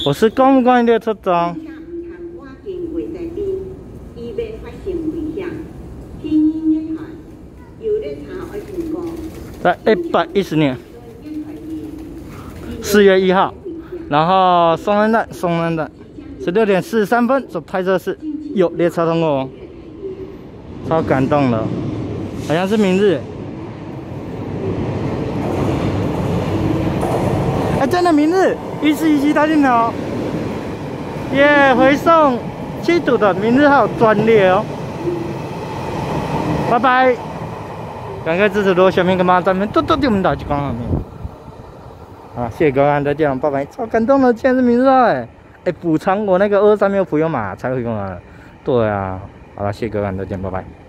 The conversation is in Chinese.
我是公务关列车长。在110年4月1号，然后松山站16点43分所拍摄是有列车通过哦，超感动的，好像是明日。哎，真的明日1417大镜头，耶！回送7组的明日号专列哦，拜拜。感谢支持，如果小明跟妈咱们多对我们打击光上面。啊，谢谢各位再见，拜拜，超感动的，竟然是明日号哎，补偿我那个223没有普悠玛才会用啊。对啊，好了，谢谢各位再见，拜拜。